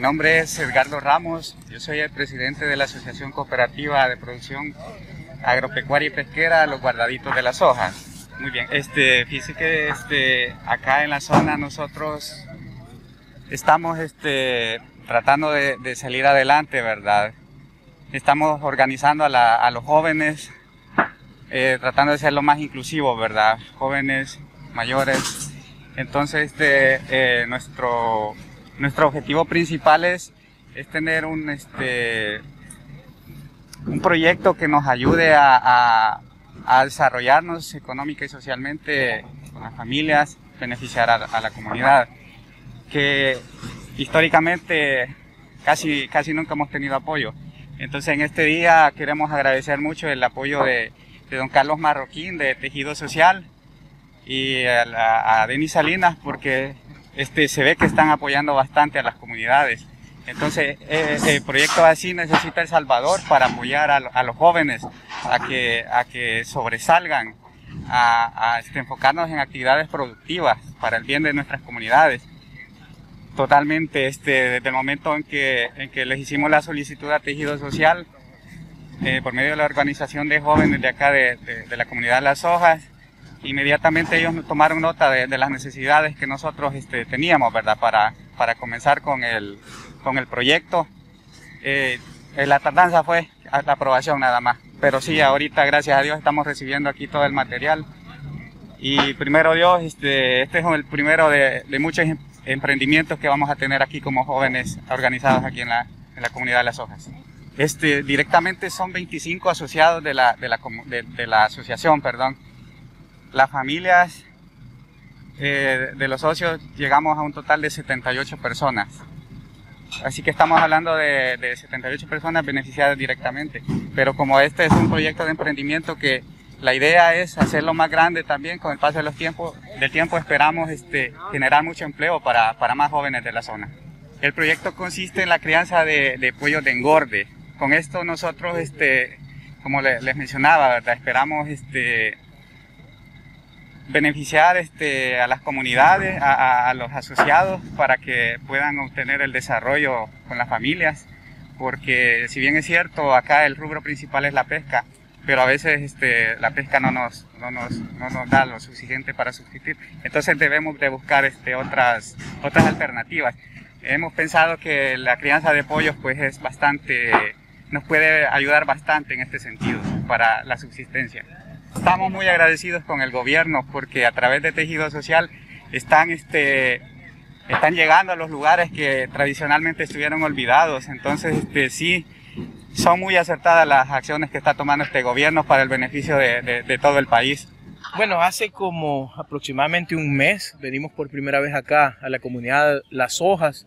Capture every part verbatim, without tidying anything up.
nombre es Edgardo Ramos, yo soy el presidente de la Asociación Cooperativa de Producción Agropecuaria y Pesquera Los Guardaditos de las Hojas. Muy bien, este, fíjese que este, acá en la zona nosotros estamos este, tratando de, de salir adelante, ¿verdad? Estamos organizando a, la, a los jóvenes, eh, tratando de ser lo más inclusivos, ¿verdad? Jóvenes, mayores. Entonces, este, eh, nuestro, nuestro objetivo principal es, es tener un, este, un proyecto que nos ayude a, a, a desarrollarnos económica y socialmente con las familias, beneficiar a, a la comunidad, que históricamente casi, casi nunca hemos tenido apoyo. Entonces, en este día queremos agradecer mucho el apoyo de, de don Carlos Marroquín de Tejido Social y a, la, a Denis Salinas, porque este, se ve que están apoyando bastante a las comunidades. Entonces, eh, el proyecto así necesita El Salvador para apoyar a, a los jóvenes a que, a que sobresalgan, a, a este, enfocarnos en actividades productivas para el bien de nuestras comunidades. Totalmente, este, desde el momento en que, en que les hicimos la solicitud a Tejido Social, eh, por medio de la organización de jóvenes de acá de, de, de la comunidad de Las Hojas, inmediatamente ellos tomaron nota de, de las necesidades que nosotros este, teníamos, ¿verdad? Para, para comenzar con el, con el proyecto. Eh, la tardanza fue la aprobación nada más, pero sí, ahorita gracias a Dios estamos recibiendo aquí todo el material. Y primero Dios, este, este es el primero de, de muchos emprendimientos que vamos a tener aquí como jóvenes organizados aquí en la, en la comunidad de Las Hojas. Este, directamente son veinticinco asociados de la, de la, de, de la asociación, perdón. Las familias eh, de los socios llegamos a un total de setenta y ocho personas. Así que estamos hablando de, de setenta y ocho personas beneficiadas directamente. Pero como este es un proyecto de emprendimiento que la idea es hacerlo más grande también, con el paso de los tiempos, del tiempo esperamos este, generar mucho empleo para, para más jóvenes de la zona. El proyecto consiste en la crianza de, de pollos de engorde. Con esto nosotros, este, como le, les mencionaba, ¿verdad? Esperamos este, beneficiar este, a las comunidades, a, a, a los asociados, para que puedan obtener el desarrollo con las familias, porque si bien es cierto, acá el rubro principal es la pesca, pero a veces este, la pesca no nos, no, nos, no nos da lo suficiente para subsistir, entonces debemos de buscar este, otras, otras alternativas. Hemos pensado que la crianza de pollos pues, es bastante, nos puede ayudar bastante en este sentido para la subsistencia. Estamos muy agradecidos con el gobierno porque a través de Tejido Social están, este, están llegando a los lugares que tradicionalmente estuvieron olvidados. Entonces este, sí, son muy acertadas las acciones que está tomando este gobierno para el beneficio de, de, de todo el país. Bueno, hace como aproximadamente un mes venimos por primera vez acá a la comunidad Las Hojas,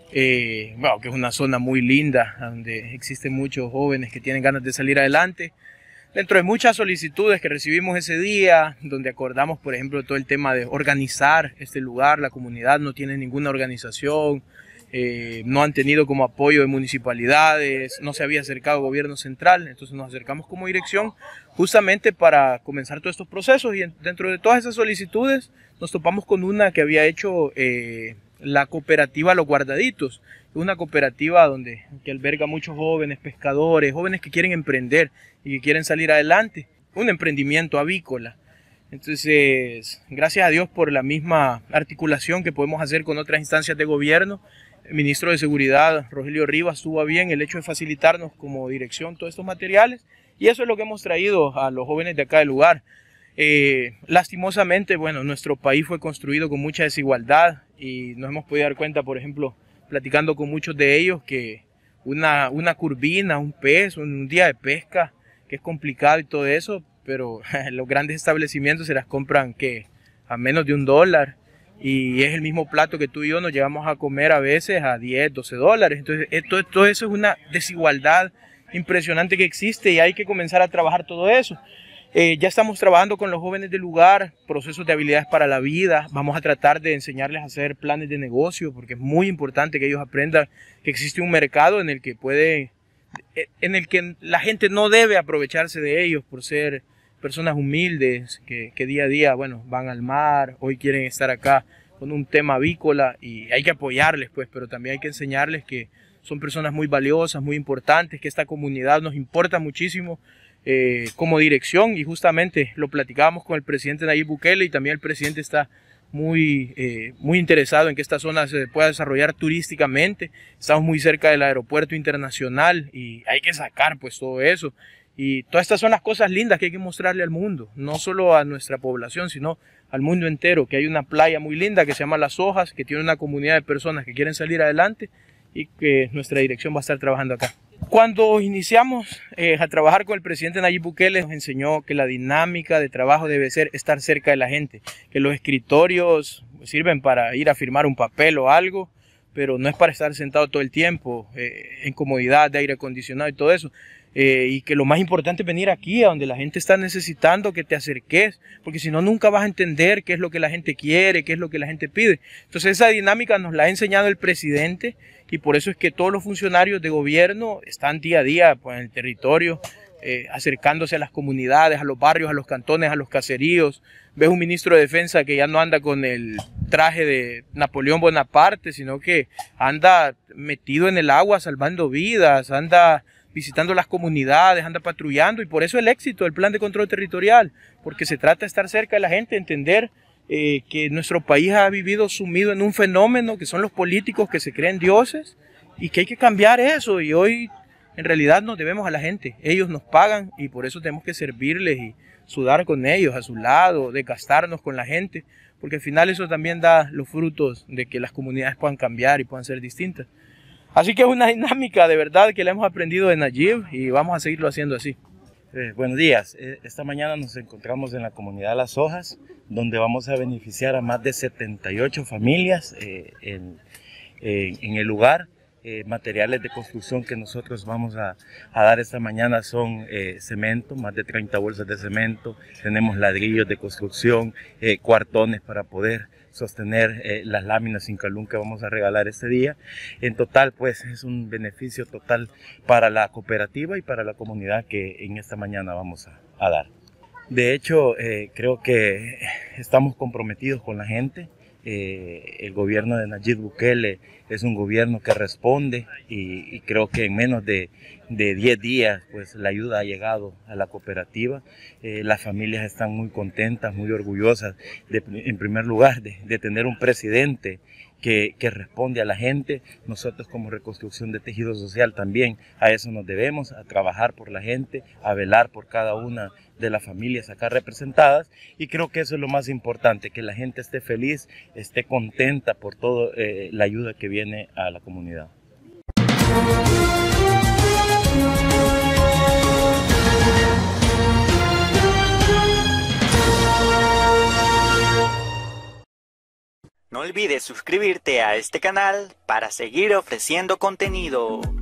eh, bueno, que es una zona muy linda donde existen muchos jóvenes que tienen ganas de salir adelante. Dentro de muchas solicitudes que recibimos ese día, donde acordamos, por ejemplo, todo el tema de organizar este lugar, la comunidad no tiene ninguna organización, eh, no han tenido como apoyo de municipalidades, no se había acercado al gobierno central, entonces nos acercamos como dirección justamente para comenzar todos estos procesos y dentro de todas esas solicitudes nos topamos con una que había hecho eh, la cooperativa Los Guardaditos, una cooperativa donde que alberga muchos jóvenes pescadores, jóvenes que quieren emprender y que quieren salir adelante, un emprendimiento avícola. Entonces, gracias a Dios por la misma articulación que podemos hacer con otras instancias de gobierno, el ministro de Seguridad, Rogelio Rivas, tuvo a bien el hecho de facilitarnos como dirección todos estos materiales y eso es lo que hemos traído a los jóvenes de acá del lugar. Eh, lastimosamente, bueno, nuestro país fue construido con mucha desigualdad y nos hemos podido dar cuenta, por ejemplo, platicando con muchos de ellos, que una, una curvina, un pez, un día de pesca, que es complicado y todo eso, pero los grandes establecimientos se las compran que a menos de un dólar y es el mismo plato que tú y yo nos llevamos a comer a veces a diez, doce dólares. Entonces esto, todo eso es una desigualdad impresionante que existe y hay que comenzar a trabajar todo eso. Eh, ya estamos trabajando con los jóvenes del lugar, procesos de habilidades para la vida. Vamos a tratar de enseñarles a hacer planes de negocio porque es muy importante que ellos aprendan que existe un mercado en el que puede, en el que la gente no debe aprovecharse de ellos por ser personas humildes que, que día a día, bueno, van al mar, hoy quieren estar acá con un tema avícola y hay que apoyarles, pues, pero también hay que enseñarles que son personas muy valiosas, muy importantes, que esta comunidad nos importa muchísimo eh, como dirección, y justamente lo platicábamos con el presidente Nayib Bukele, y también el presidente está muy, eh, muy interesado en que esta zona se pueda desarrollar turísticamente. Estamos muy cerca del aeropuerto internacional y hay que sacar pues todo eso. Y todas estas son las cosas lindas que hay que mostrarle al mundo, no solo a nuestra población, sino al mundo entero, que hay una playa muy linda que se llama Las Hojas, que tiene una comunidad de personas que quieren salir adelante y que nuestra dirección va a estar trabajando acá. Cuando iniciamos eh, a trabajar con el presidente Nayib Bukele, nos enseñó que la dinámica de trabajo debe ser estar cerca de la gente, que los escritorios sirven para ir a firmar un papel o algo, pero no es para estar sentado todo el tiempo eh, en comodidad de aire acondicionado y todo eso. Eh, y que lo más importante es venir aquí a donde la gente está necesitando que te acerques, porque si no nunca vas a entender qué es lo que la gente quiere, qué es lo que la gente pide. Entonces esa dinámica nos la ha enseñado el presidente, y por eso es que todos los funcionarios de gobierno están día a día pues, en el territorio, eh, acercándose a las comunidades, a los barrios, a los cantones, a los caseríos. Ves un ministro de defensa que ya no anda con el traje de Napoleón Bonaparte, sino que anda metido en el agua salvando vidas, anda visitando las comunidades, anda patrullando, y por eso el éxito del plan de control territorial, porque se trata de estar cerca de la gente, entender eh, que nuestro país ha vivido sumido en un fenómeno que son los políticos que se creen dioses y que hay que cambiar eso, y hoy en realidad nos debemos a la gente, ellos nos pagan y por eso tenemos que servirles y sudar con ellos a su lado, desgastarnos con la gente, porque al final eso también da los frutos de que las comunidades puedan cambiar y puedan ser distintas. Así que es una dinámica de verdad que la hemos aprendido de Nayib y vamos a seguirlo haciendo así. Eh, buenos días, eh, esta mañana nos encontramos en la comunidad Las Hojas, donde vamos a beneficiar a más de setenta y ocho familias eh, en, eh, en el lugar. Eh, materiales de construcción que nosotros vamos a, a dar esta mañana son eh, cemento, más de treinta bolsas de cemento, tenemos ladrillos de construcción, eh, cuartones para poder sostener eh, las láminas sin calún que vamos a regalar este día. En total pues es un beneficio total para la cooperativa y para la comunidad que en esta mañana vamos a, a dar. De hecho eh, creo que estamos comprometidos con la gente. Eh, el gobierno de Nayib Bukele es un gobierno que responde y, y creo que en menos de, de diez días pues la ayuda ha llegado a la cooperativa. Eh, las familias están muy contentas, muy orgullosas de, en primer lugar de, de tener un presidente que, que responde a la gente. Nosotros como Reconstrucción de Tejido Social también a eso nos debemos, a trabajar por la gente, a velar por cada una de las familias acá representadas, y creo que eso es lo más importante, que la gente esté feliz, esté contenta por toda eh, la ayuda que viene a la comunidad. No olvides suscribirte a este canal para seguir ofreciendo contenido.